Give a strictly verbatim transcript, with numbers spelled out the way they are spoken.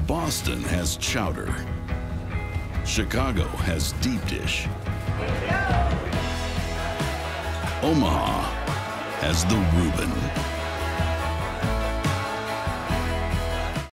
Boston has chowder. Chicago has deep dish. Omaha has the Reuben.